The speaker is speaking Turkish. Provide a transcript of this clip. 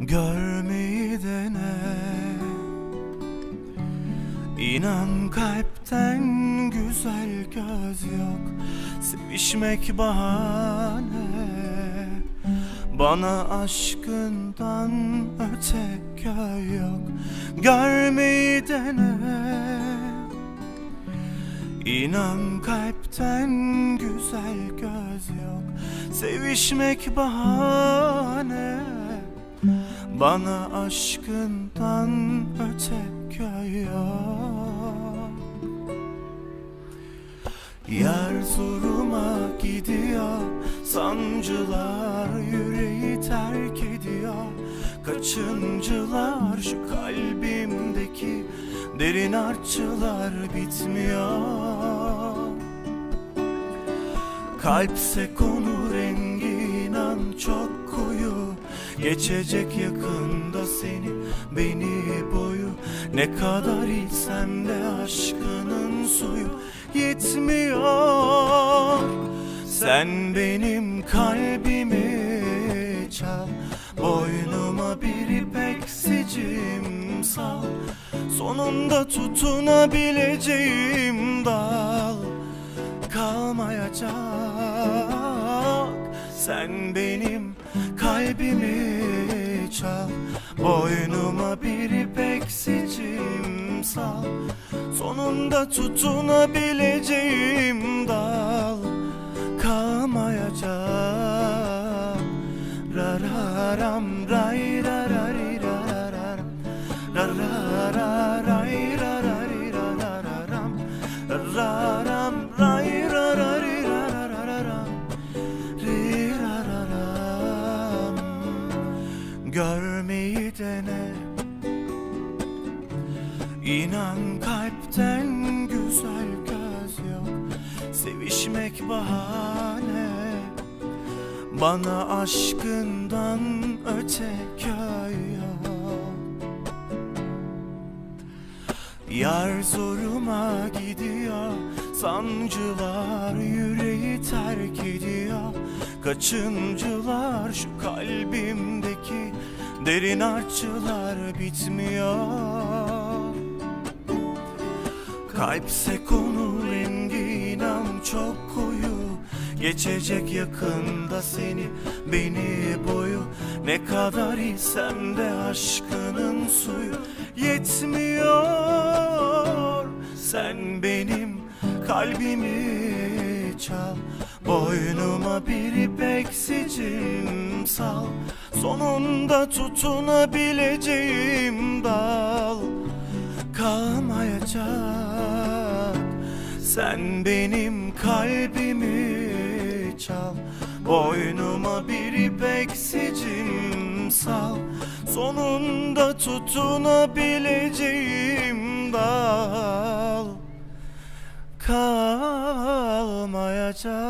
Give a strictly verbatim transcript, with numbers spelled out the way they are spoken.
Görmeyi dene, İnan kalpten güzel göz yok. Sevişmek bahane, bana aşkından öte köy yok. Görmeyi dene, İnan kalpten güzel göz yok. Sevişmek bahane, bana aşkından öte köy yok. Yer zoruma gidiyor, sancılar yüreği terk ediyor. Kaçıncılar şu kalbimdeki derin artçılar bitmiyor. Kalpse konu rengi inan çok koyu. Geçecek yakında seni beni boyu. Ne kadar içsem de aşkının suyu yetmiyor. Sen benim kalbimi çal, boynuma bir ipek sicim sal. Sonunda tutunabileceğim dal kalmayacak. Sen benim kalbimi çal, boynuma bir ipek sicim sal. Sonunda tutunabileceğim dal kalmayacak. Rararam ray rarari rararam, rararay rarari rararam, rararam ray rarari rararam, riraram. Görmeyi dene, İnan kalpten güzel göz yok. Sevişmek bahane, bana aşkından öte köy yok. Yar zoruma gidiyor, sancılar yüreği terk ediyor. Kaçıncılar şu kalbimdeki derin artçılar bitmiyor. Kalpse konu rengi inan çok koyu. Geçecek yakında seni beni boyu. Ne kadar içsem de aşkının suyu yetmiyor. Sen benim kalbimi çal, boynuma bir ipek sicim sal. Sonunda tutunabileceğim dal kalmayacak. Sen benim kalbimi çal, boynuma bir ipek sicim sal. Sonunda tutunabileceğim dal kalmayacak.